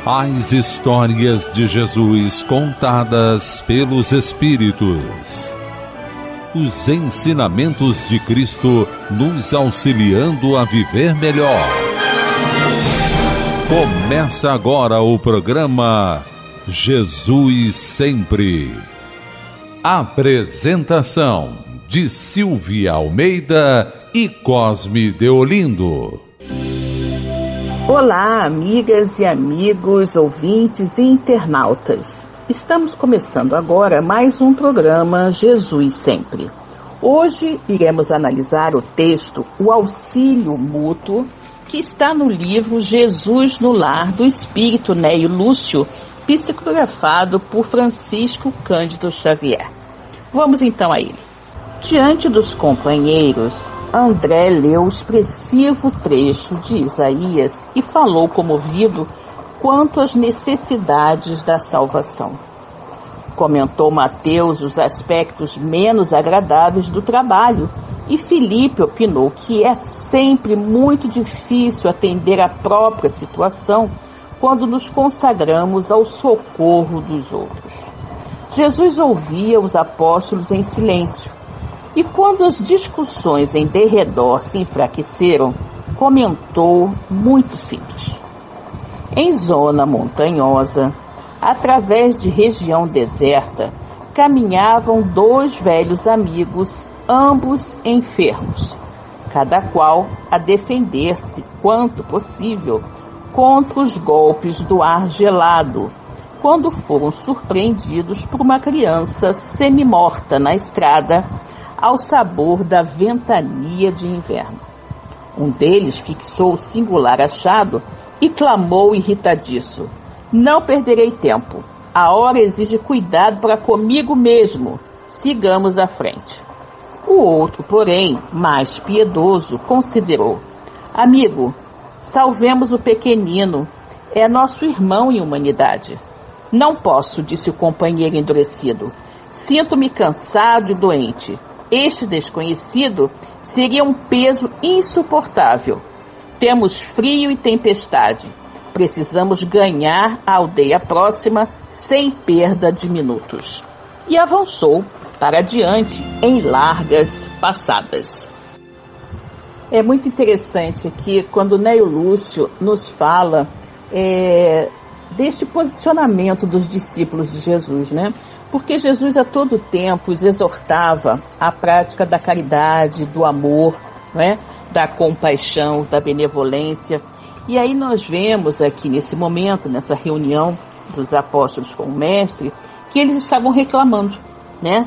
As histórias de Jesus contadas pelos Espíritos. Os ensinamentos de Cristo nos auxiliando a viver melhor. Começa agora o programa Jesus Sempre. Apresentação de Silvia Almeida e Cosme Deolindo. Olá, amigas e amigos, ouvintes e internautas. Estamos começando agora mais um programa Jesus Sempre. Hoje iremos analisar o texto O Auxílio Mútuo, que está no livro Jesus no Lar, do Espírito Neio Lúcio, psicografado por Francisco Cândido Xavier. Vamos então a ele. Diante dos companheiros, André leu o expressivo trecho de Isaías e falou comovido quanto às necessidades da salvação. Comentou Mateus os aspectos menos agradáveis do trabalho e Filipe opinou que é sempre muito difícil atender à própria situação quando nos consagramos ao socorro dos outros. Jesus ouvia os apóstolos em silêncio. E quando as discussões em derredor se enfraqueceram, comentou muito simples. Em zona montanhosa, através de região deserta, caminhavam dois velhos amigos, ambos enfermos, cada qual a defender-se, quanto possível, contra os golpes do ar gelado, quando foram surpreendidos por uma criança semi-morta na estrada, ao sabor da ventania de inverno. Um deles fixou o singular achado e clamou irritadiço: "Não perderei tempo. A hora exige cuidado para comigo mesmo. Sigamos à frente." O outro, porém, mais piedoso, considerou: "Amigo, salvemos o pequenino. É nosso irmão em humanidade." "Não posso", disse o companheiro endurecido. "Sinto-me cansado e doente. Este desconhecido seria um peso insuportável. Temos frio e tempestade. Precisamos ganhar a aldeia próxima sem perda de minutos." E avançou para diante em largas passadas. É muito interessante aqui quando Neio Lúcio nos fala deste posicionamento dos discípulos de Jesus, né? Porque Jesus a todo tempo os exortava à prática da caridade, do amor, né? Da compaixão, da benevolência. E aí nós vemos aqui nesse momento, nessa reunião dos apóstolos com o mestre, que eles estavam reclamando, né?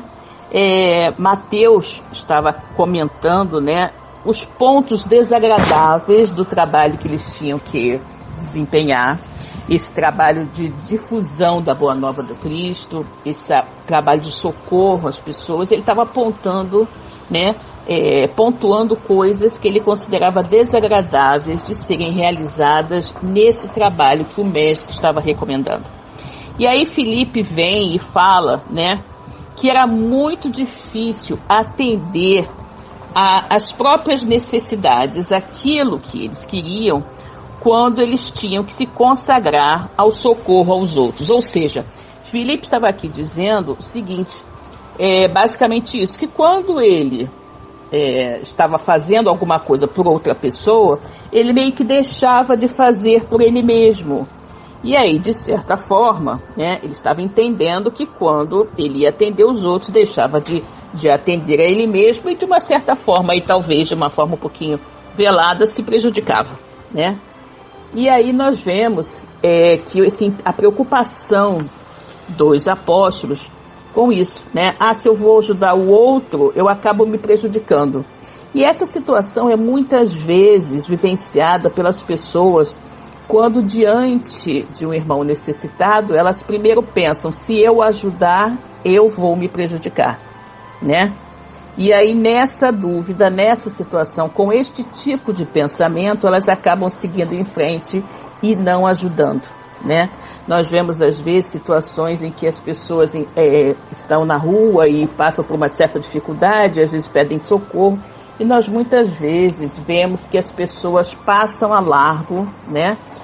Mateus estava comentando, né, os pontos desagradáveis do trabalho que eles tinham que desempenhar. Esse trabalho de difusão da Boa Nova do Cristo, esse trabalho de socorro às pessoas, ele estava apontando, né, pontuando coisas que ele considerava desagradáveis de serem realizadas nesse trabalho que o mestre estava recomendando. E aí Filipe vem e fala, né, que era muito difícil atender às próprias necessidades, aquilo que eles queriam, quando eles tinham que se consagrar ao socorro aos outros. Ou seja, Filipe estava aqui dizendo o seguinte, basicamente isso, que quando ele estava fazendo alguma coisa por outra pessoa, ele meio que deixava de fazer por ele mesmo. E aí, de certa forma, né, ele estava entendendo que quando ele ia atender os outros, deixava de atender a ele mesmo e de uma certa forma, e talvez de uma forma um pouquinho velada, se prejudicava, né? E aí nós vemos que a preocupação dos apóstolos com isso, né? Se eu vou ajudar o outro, eu acabo me prejudicando. E essa situação é muitas vezes vivenciada pelas pessoas quando diante de um irmão necessitado, elas primeiro pensam, se eu ajudar, eu vou me prejudicar, né? E aí nessa dúvida, nessa situação, com este tipo de pensamento, elas acabam seguindo em frente e não ajudando, né? Nós vemos às vezes situações em que as pessoas estão na rua e passam por uma certa dificuldade, às vezes pedem socorro, e nós muitas vezes vemos que as pessoas passam a largo, né?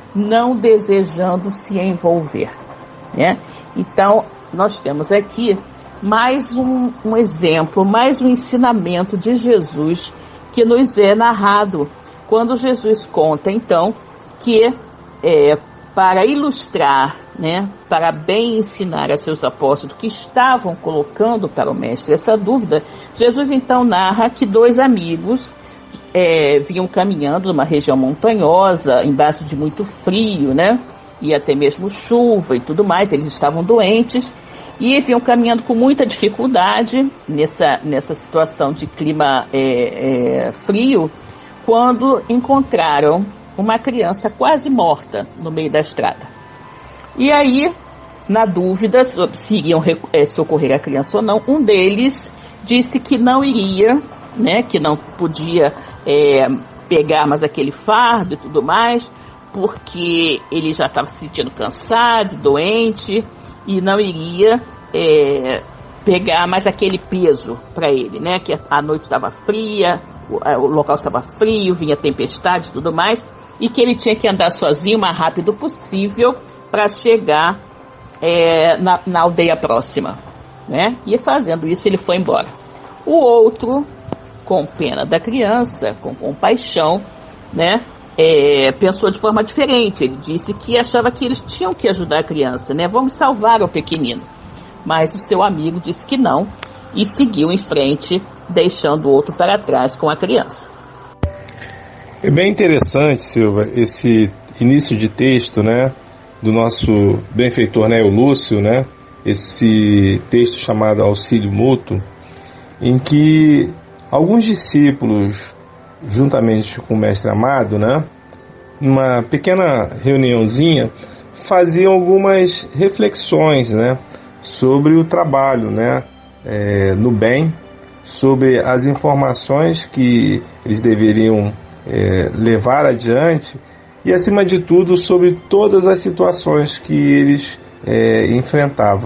não desejando se envolver, né? Então, nós temos aqui mais um exemplo, mais um ensinamento de Jesus que nos é narrado quando Jesus conta, então, que para ilustrar, né, para bem ensinar a seus apóstolos que estavam colocando para o mestre essa dúvida, Jesus então narra que 2 amigos vinham caminhando numa região montanhosa, embaixo de muito frio, né, e até mesmo chuva e tudo mais. Eles estavam doentes e vinham caminhando com muita dificuldade nessa situação de clima frio, quando encontraram uma criança quase morta no meio da estrada. E aí, na dúvida se iriam socorrer a criança ou não, um deles disse que não iria, né, que não podia pegar mais aquele fardo e tudo mais, porque ele já estava se sentindo cansado, doente, e não iria pegar mais aquele peso para ele, né, que a noite estava fria, o local estava frio, vinha tempestade e tudo mais, e que ele tinha que andar sozinho o mais rápido possível para chegar na aldeia próxima, né? E fazendo isso ele foi embora. O outro, com pena da criança, com compaixão, né, pensou de forma diferente. Ele disse que achava que eles tinham que ajudar a criança, né? Vamos salvar o pequenino. Mas o seu amigo disse que não e seguiu em frente, deixando o outro para trás com a criança. É bem interessante, Silva, esse início de texto, né, do nosso benfeitor, né, o Lúcio, né, esse texto chamado Auxílio Mútuo, em que alguns discípulos, juntamente com o Mestre Amado, né, numa pequena reuniãozinha, faziam algumas reflexões, né, sobre o trabalho, né, no bem, sobre as informações que eles deveriam levar adiante e, acima de tudo, sobre todas as situações que eles enfrentavam.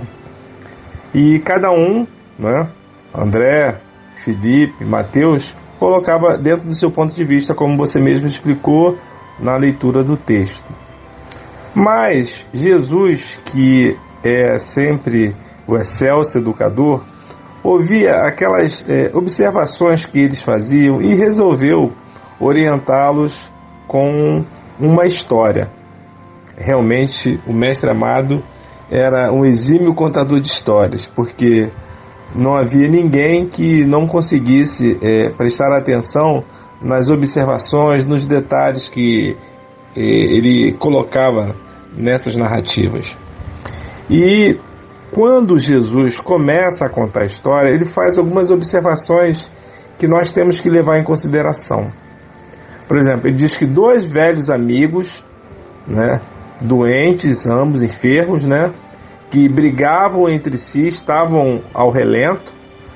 E cada um, né, André, Felipe, Mateus, colocava dentro do seu ponto de vista, como você mesmo explicou na leitura do texto. Mas Jesus, que é sempre o excelso educador, ouvia aquelas observações que eles faziam e resolveu orientá-los com uma história. Realmente, o Mestre Amado era um exímio contador de histórias, porque não havia ninguém que não conseguisse prestar atenção nas observações, nos detalhes que ele colocava nessas narrativas. E quando Jesus começa a contar a história, ele faz algumas observações que nós temos que levar em consideração. Por exemplo, ele diz que 2 velhos amigos, né, doentes, ambos enfermos, né, que brigavam entre si, estavam ao relento,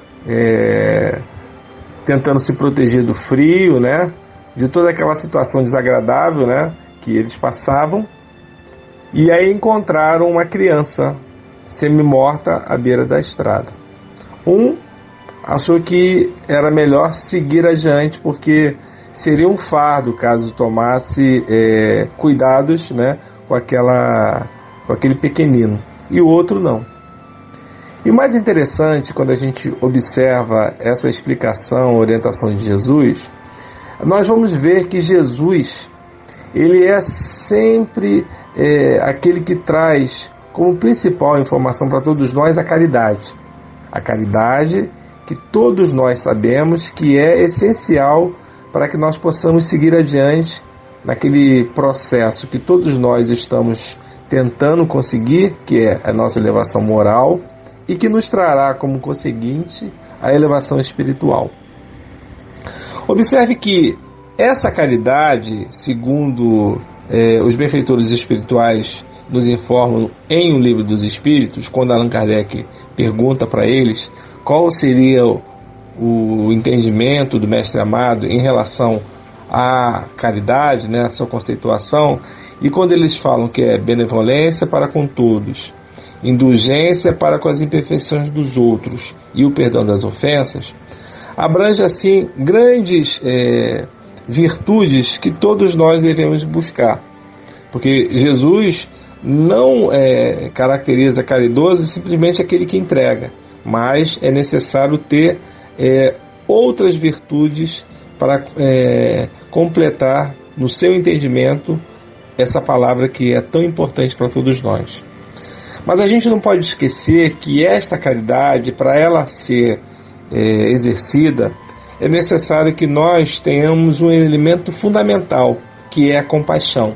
tentando se proteger do frio, né, de toda aquela situação desagradável, né, que eles passavam, e aí encontraram uma criança semi-morta à beira da estrada. Um achou que era melhor seguir adiante, porque seria um fardo caso tomasse cuidados, né, com aquele pequenino. E o outro não. E o mais interessante, quando a gente observa essa explicação, orientação de Jesus, nós vamos ver que Jesus, ele é sempre aquele que traz como principal informação para todos nós a caridade. A caridade que todos nós sabemos que é essencial para que nós possamos seguir adiante naquele processo que todos nós estamos tentando conseguir, que é a nossa elevação moral e que nos trará como conseguinte a elevação espiritual. Observe que essa caridade, segundo os benfeitores espirituais nos informam em O Livro dos Espíritos, quando Allan Kardec pergunta para eles qual seria o entendimento do Mestre Amado em relação à caridade, né, a sua conceituação, e quando eles falam que é benevolência para com todos, indulgência para com as imperfeições dos outros e o perdão das ofensas, abrange assim grandes virtudes que todos nós devemos buscar. Porque Jesus não caracteriza caridoso simplesmente aquele que entrega, mas é necessário ter outras virtudes para completar no seu entendimento essa palavra que é tão importante para todos nós. Mas a gente não pode esquecer que esta caridade, para ela ser exercida, é necessário que nós tenhamos um elemento fundamental, que é a compaixão.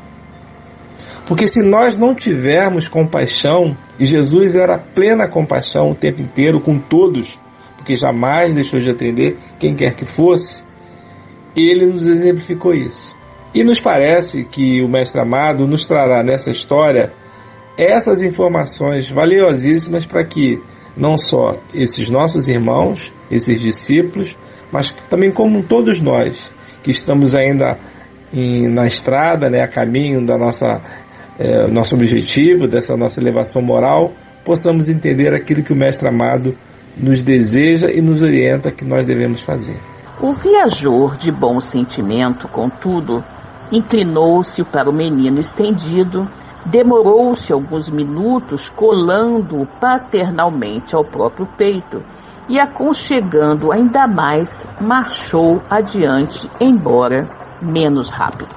Porque se nós não tivermos compaixão, e Jesus era plena compaixão o tempo inteiro com todos, porque jamais deixou de atender quem quer que fosse, ele nos exemplificou isso. E nos parece que o Mestre Amado nos trará nessa história essas informações valiosíssimas para que não só esses nossos irmãos, esses discípulos, mas também como todos nós que estamos ainda na estrada, a caminho da nosso objetivo, dessa nossa elevação moral, possamos entender aquilo que o Mestre Amado nos deseja e nos orienta que nós devemos fazer. O viajor de bom sentimento, contudo, inclinou-se para o menino estendido, demorou-se alguns minutos colando-o paternalmente ao próprio peito e, aconchegando ainda mais, marchou adiante, embora menos rápido.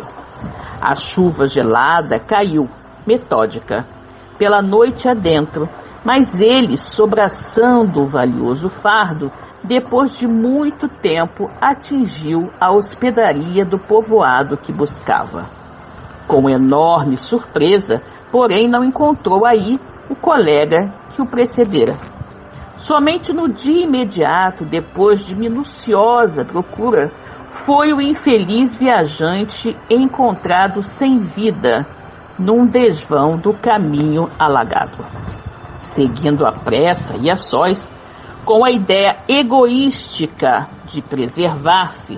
A chuva gelada caiu, metódica, pela noite adentro, mas ele, sobraçando o valioso fardo, depois de muito tempo atingiu a hospedaria do povoado que buscava. Com enorme surpresa, porém não encontrou aí o colega que o precedera. Somente no dia imediato, depois de minuciosa procura, foi o infeliz viajante encontrado sem vida num desvão do caminho alagado. Seguindo à pressa e a sós, com a ideia egoística de preservar-se,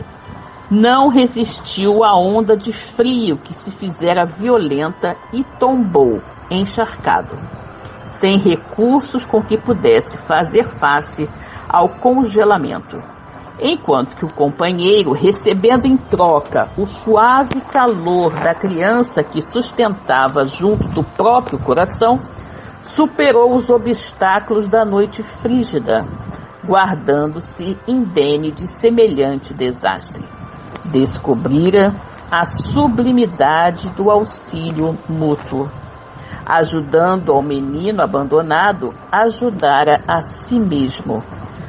não resistiu à onda de frio que se fizera violenta e tombou, encharcado, sem recursos com que pudesse fazer face ao congelamento, enquanto que o companheiro, recebendo em troca o suave calor da criança que sustentava junto do próprio coração, superou os obstáculos da noite frígida, guardando-se indene de semelhante desastre. Descobrira a sublimidade do auxílio mútuo. Ajudando ao menino abandonado, ajudara a si mesmo.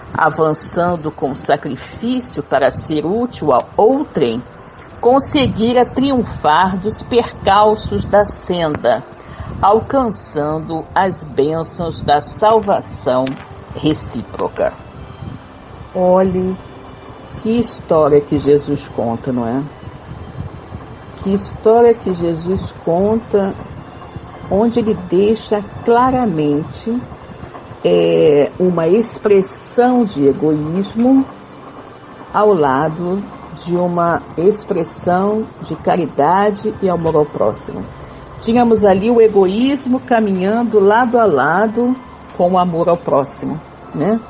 Avançando com sacrifício para ser útil a outrem, conseguira triunfar dos percalços da senda, alcançando as bênçãos da salvação recíproca. Olhe que história que Jesus conta, não é? Que história que Jesus conta, onde ele deixa claramente uma expressão de egoísmo ao lado de uma expressão de caridade e amor ao próximo. Tínhamos ali o egoísmo caminhando lado a lado com o amor ao próximo, né?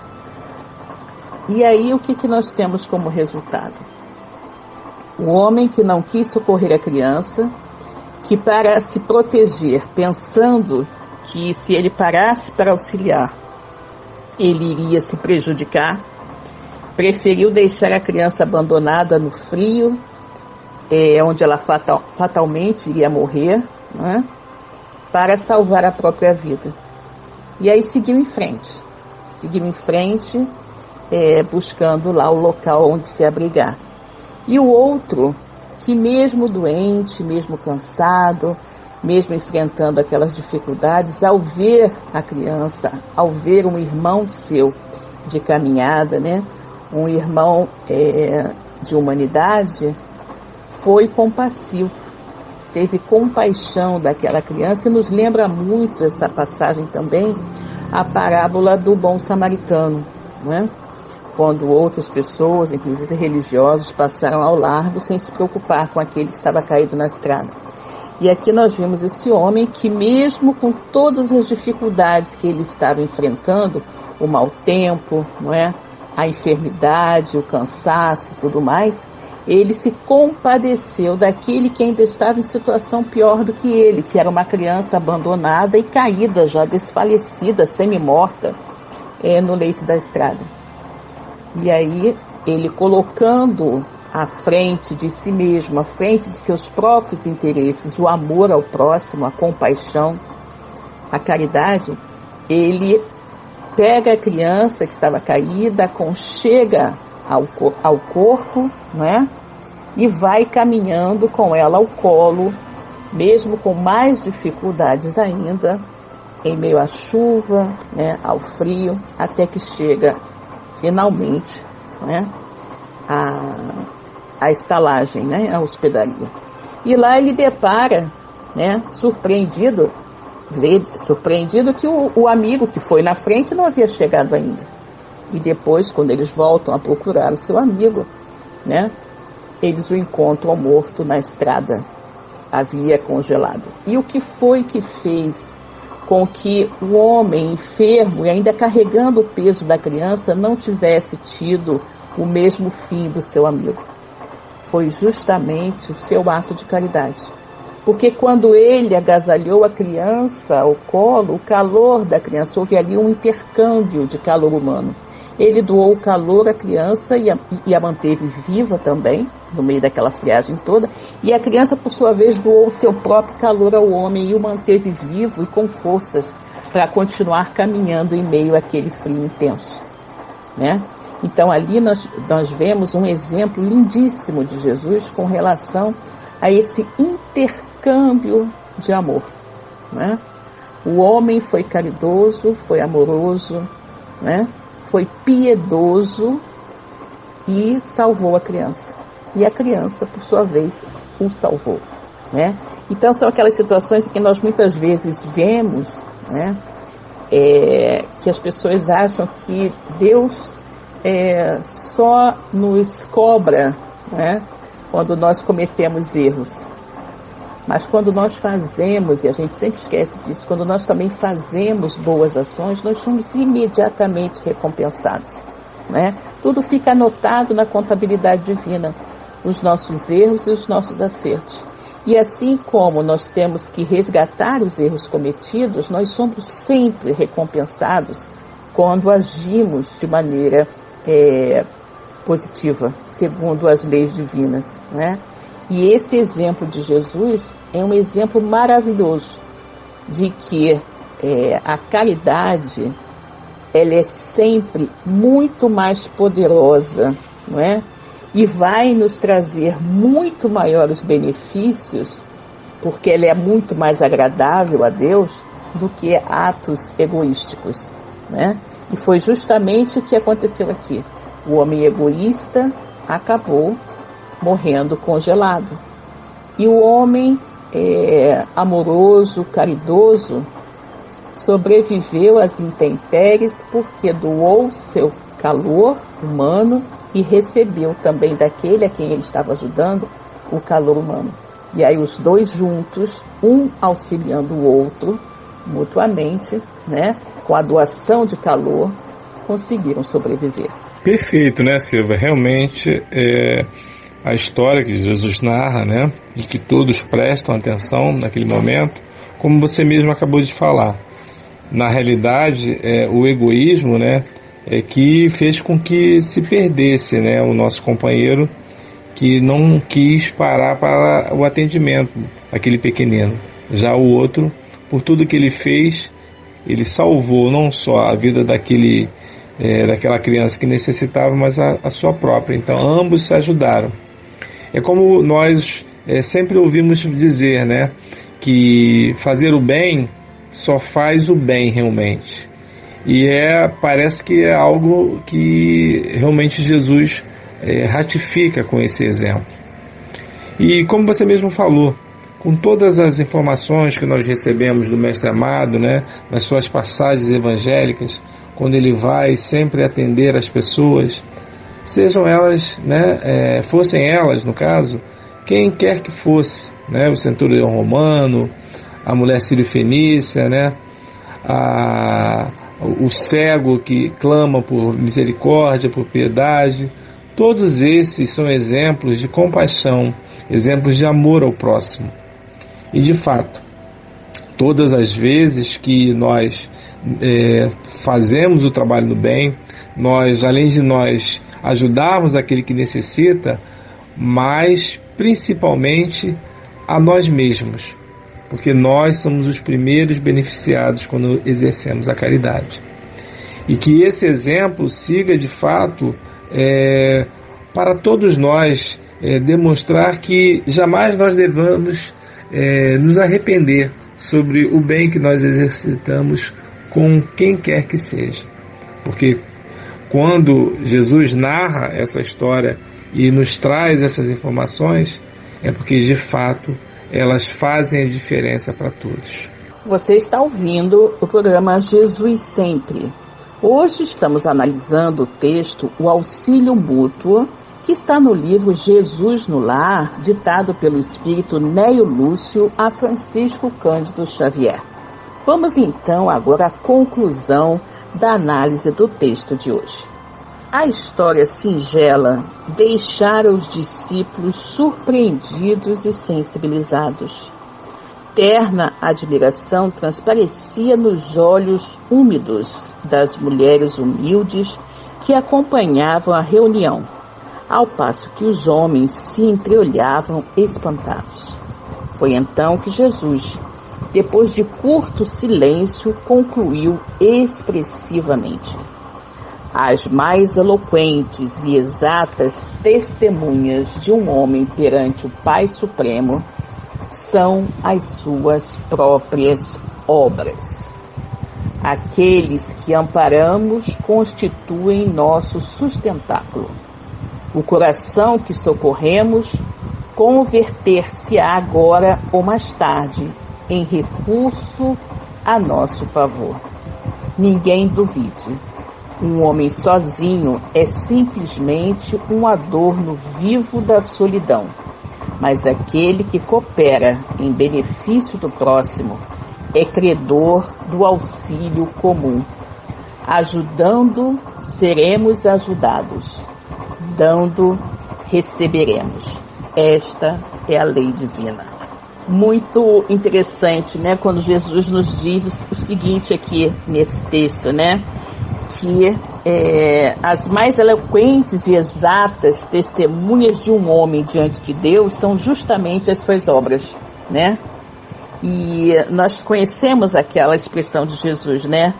E aí o que nós temos como resultado? O homem que não quis socorrer a criança, que para se proteger, pensando que se ele parasse para auxiliar, ele iria se prejudicar, preferiu deixar a criança abandonada no frio, onde ela fatalmente iria morrer, né, para salvar a própria vida. E aí seguiu em frente, buscando lá o local onde se abrigar. E o outro, que mesmo doente, mesmo cansado, mesmo enfrentando aquelas dificuldades, ao ver a criança, ao ver um irmão seu de caminhada, né, um irmão de humanidade, foi compassivo, teve compaixão daquela criança, e nos lembra muito essa passagem também, a parábola do bom samaritano, né? Quando outras pessoas, inclusive religiosos, passaram ao largo sem se preocupar com aquele que estava caído na estrada. E aqui nós vimos esse homem que, mesmo com todas as dificuldades que ele estava enfrentando, o mau tempo, não é? A enfermidade, o cansaço e tudo mais, ele se compadeceu daquele que ainda estava em situação pior do que ele, que era uma criança abandonada e caída, já desfalecida, semi-morta, no leito da estrada. E aí, ele colocando à frente de si mesmo, à frente de seus próprios interesses, o amor ao próximo, a compaixão, a caridade, ele pega a criança que estava caída, aconchega ao corpo, não é? E vai caminhando com ela ao colo, mesmo com mais dificuldades ainda, em meio à chuva, né, ao frio, até que chega finalmente, né, a estalagem, né, a hospedaria. E lá ele depara, né, surpreendido que o amigo que foi na frente não havia chegado ainda. E depois, quando eles voltam a procurar o seu amigo, né, eles o encontram morto na estrada, havia congelado. E o que foi que fez com que o homem enfermo e ainda carregando o peso da criança não tivesse tido o mesmo fim do seu amigo? Foi justamente o seu ato de caridade. Porque quando ele agasalhou a criança ao colo, o calor da criança, houve ali um intercâmbio de calor humano. Ele doou o calor à criança e a manteve viva também, no meio daquela friagem toda. E a criança, por sua vez, doou o seu próprio calor ao homem e o manteve vivo e com forças para continuar caminhando em meio àquele frio intenso, né? Então ali nós vemos um exemplo lindíssimo de Jesus com relação a esse intercâmbio de amor, né? O homem foi caridoso, foi amoroso, né? Foi piedoso e salvou a criança. E a criança, por sua vez, o salvou, né? Então são aquelas situações em que nós muitas vezes vemos, né, que as pessoas acham que Deus só nos cobra, né, quando nós cometemos erros. Mas quando nós fazemos, e a gente sempre esquece disso, quando nós também fazemos boas ações, nós somos imediatamente recompensados, né? Tudo fica anotado na contabilidade divina, os nossos erros e os nossos acertos. E assim como nós temos que resgatar os erros cometidos, nós somos sempre recompensados quando agimos de maneira positiva, segundo as leis divinas, né? E esse exemplo de Jesus é um exemplo maravilhoso de que a caridade, ela é sempre muito mais poderosa, não é? E vai nos trazer muito maiores benefícios, porque ela é muito mais agradável a Deus do que atos egoísticos, né? E foi justamente o que aconteceu aqui. O homem egoísta acabou morrendo congelado. E o homem amoroso, caridoso, sobreviveu às intempéries porque doou seu calor humano e recebeu também daquele a quem ele estava ajudando o calor humano. E aí os dois juntos, um auxiliando o outro, mutuamente, né, com a doação de calor, conseguiram sobreviver. Perfeito, né, Silvia? Realmente a história que Jesus narra, né, de que todos prestam atenção naquele momento, como você mesmo acabou de falar. Na realidade, o egoísmo, né, que fez com que se perdesse, né, o nosso companheiro, que não quis parar para o atendimento daquele pequenino. Já o outro, por tudo que ele fez, ele salvou não só a vida daquela criança que necessitava, mas a sua própria. Então ambos se ajudaram. É como nós sempre ouvimos dizer, né, que fazer o bem só faz o bem realmente. E parece que é algo que realmente Jesus ratifica com esse exemplo. E como você mesmo falou, com todas as informações que nós recebemos do Mestre Amado, né, nas suas passagens evangélicas, quando ele vai sempre atender as pessoas, sejam elas, né, fossem elas, no caso, quem quer que fosse, né, o centurião romano, a mulher sírio-fenícia, né, o cego que clama por misericórdia, por piedade, Todos esses são exemplos de compaixão, exemplos de amor ao próximo. E de fato, todas as vezes que nós fazemos o trabalho do bem, nós, além de nós ajudarmos aquele que necessita, mas principalmente a nós mesmos, porque nós somos os primeiros beneficiados quando exercemos a caridade. E que esse exemplo siga de fato para todos nós demonstrar que jamais nós devamos nos arrepender sobre o bem que nós exercitamos com quem quer que seja. Porque quando Jesus narra essa história e nos traz essas informações, é porque de fato elas fazem a diferença para todos. Você está ouvindo o programa Jesus Sempre. Hoje estamos analisando o texto O Auxílio Mútuo, que está no livro Jesus no Lar, ditado pelo espírito Néio Lúcio a Francisco Cândido Xavier. Vamos então agora à conclusão da análise do texto de hoje. A história singela deixara os discípulos surpreendidos e sensibilizados. Terna admiração transparecia nos olhos úmidos das mulheres humildes que acompanhavam a reunião, ao passo que os homens se entreolhavam espantados. Foi então que Jesus, depois de curto silêncio, concluiu expressivamente: as mais eloquentes e exatas testemunhas de um homem perante o Pai Supremo são as suas próprias obras. Aqueles que amparamos constituem nosso sustentáculo. O coração que socorremos converter-se-á agora ou mais tarde em recurso a nosso favor. Ninguém duvide. Um homem sozinho é simplesmente um adorno vivo da solidão, mas aquele que coopera em benefício do próximo é credor do auxílio comum. Ajudando, seremos ajudados. Dando, receberemos. Esta é a lei divina. Muito interessante, né? Quando Jesus nos diz o seguinte aqui nesse texto, né? Que as mais eloquentes e exatas testemunhas de um homem diante de Deus são justamente as suas obras, né? E nós conhecemos aquela expressão de Jesus, né?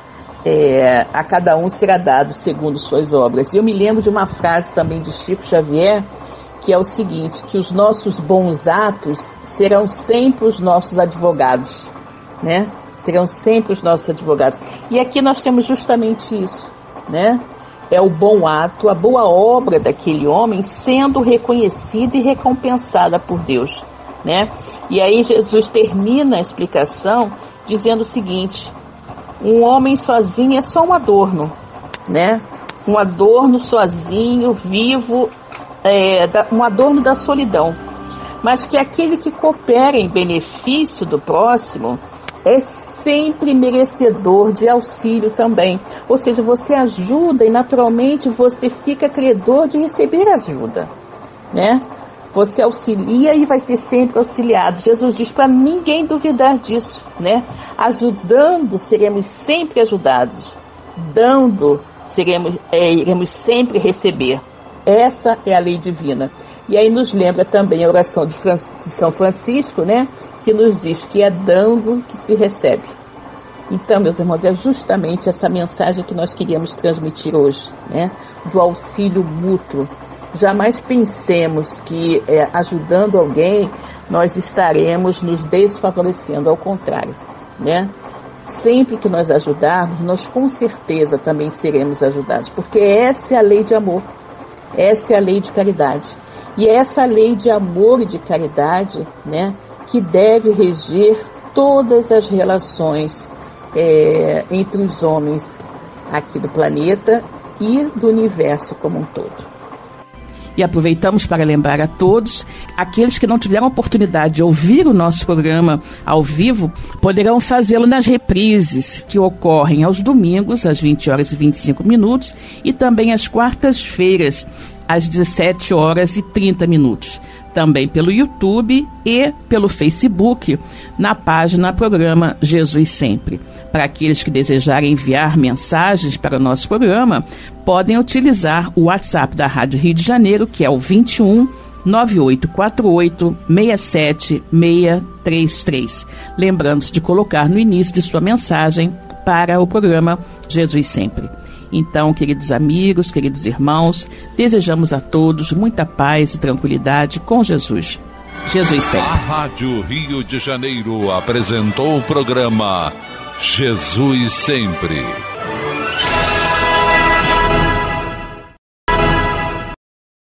A cada um será dado segundo suas obras. E eu me lembro de uma frase também de Chico Xavier, que é o seguinte, que os nossos bons atos serão sempre os nossos advogados, né? Serão sempre os nossos advogados. E aqui nós temos justamente isso, né? É o bom ato, a boa obra daquele homem sendo reconhecida e recompensada por Deus, né? E aí Jesus termina a explicação dizendo o seguinte: um homem sozinho é só um adorno, né? Um adorno sozinho, vivo, um adorno da solidão. Mas que aquele que coopera em benefício do próximo é sempre merecedor de auxílio também. Ou seja, você ajuda e naturalmente você fica credor de receber ajuda, né? Você auxilia e vai ser sempre auxiliado. Jesus diz para ninguém duvidar disso, né? Ajudando, seremos sempre ajudados. Dando, iremos sempre receber. Essa é a lei divina. E aí nos lembra também a oração de São Francisco, né? Que nos diz que é dando que se recebe. Então, meus irmãos, é justamente essa mensagem que nós queríamos transmitir hoje, né? Do auxílio mútuo. Jamais pensemos que ajudando alguém nós estaremos nos desfavorecendo, ao contrário, né? Sempre que nós ajudarmos, nós com certeza também seremos ajudados, porque essa é a lei de amor, essa é a lei de caridade. E é essa lei de amor e de caridade, né, que deve reger todas as relações entre os homens aqui do planeta e do universo como um todo. E aproveitamos para lembrar a todos, aqueles que não tiveram a oportunidade de ouvir o nosso programa ao vivo, poderão fazê-lo nas reprises, que ocorrem aos domingos, às 20h25, e também às quartas-feiras, às 17h30. Também pelo YouTube e pelo Facebook, na página Programa Jesus Sempre. Para aqueles que desejarem enviar mensagens para o nosso programa, podem utilizar o WhatsApp da Rádio Rio de Janeiro, que é o 21 9848 67633. Lembrando-se de colocar no início de sua mensagem para o programa Jesus Sempre. Então, queridos amigos, queridos irmãos, desejamos a todos muita paz e tranquilidade com Jesus. Jesus Sempre. A Rádio Rio de Janeiro apresentou o programa Jesus Sempre.